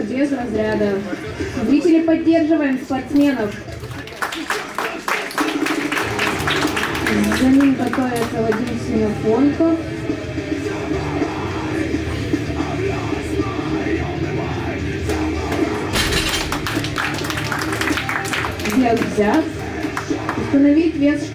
без разряда. Зрители, поддерживаем спортсменов. За ним готовится Вадим Синофонтов. Взят. Установить вес